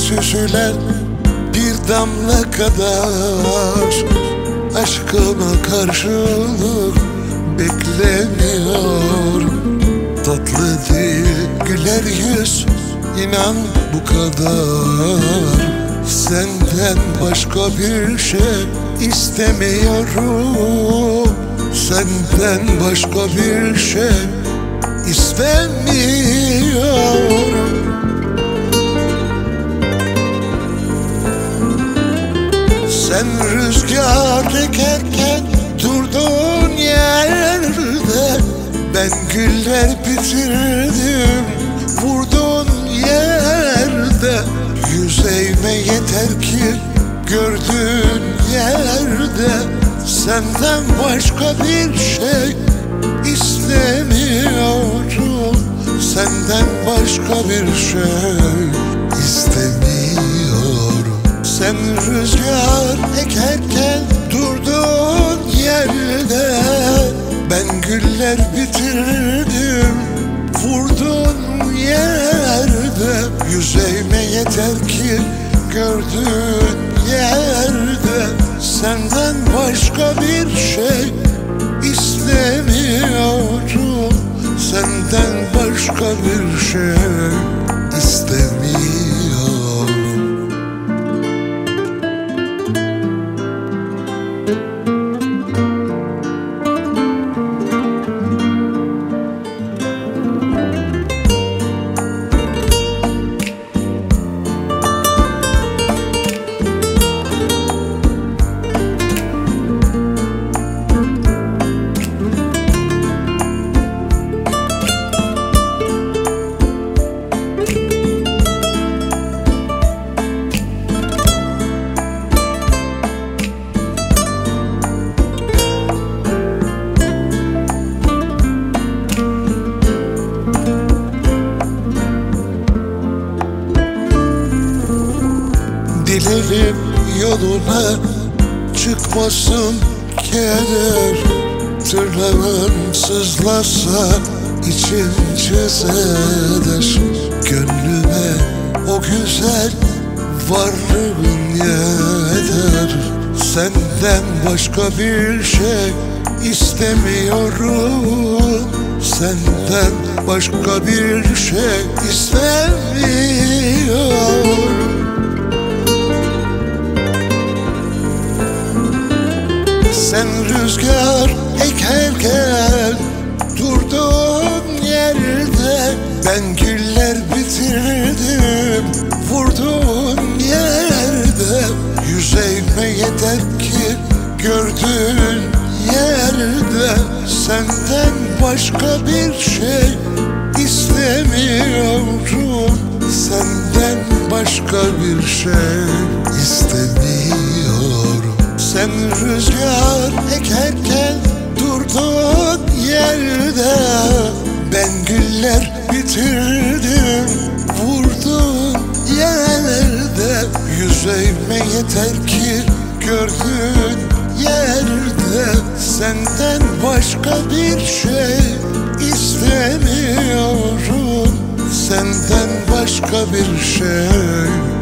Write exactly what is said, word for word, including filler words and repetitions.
süzülen bir damla kadar aşkıma karşılık beklemiyorum. Tatlı dil, güler yüz, inan bu kadar. Senden başka bir şey istemiyorum. Senden başka bir şey istemiyorum. Sen rüzgar ekerken durduğun yerde ben güller bitirdim vurduğun yerde. Yüzeyime yeter ki gördüğün yerde senden başka bir şey istemiyorum. Senden başka bir şey istemiyorum. Sen rüzgar ekerken durduğun yerde ben güller bitirdim vurduğun yerde. Yüzeyime yeter ki gördüğün yerde senden başka bir şey istemiyorum. Senden başka bir şey istemiyorum. Dilerim yoluna çıkmasın keder. Tırnağın sızlasa için çizer. Gönlüme o güzel varlığın yeter. Senden başka bir şey istemiyorum. Senden başka bir şey istemiyorum. Sen rüzgar ekerken durduğun yerde ben güller bitirdim vurduğun yerde. Yüzeyime yeter ki gördüğün yerde senden başka bir şey istemiyorum. Senden başka bir şey istemiyorum. Sen rüzgar ekerken durduğun yerde ben güller bitirdim vurduğun yerde. Yüzeyime yeter ki gördüğün yerde senden başka bir şey istemiyorum. Senden başka bir şey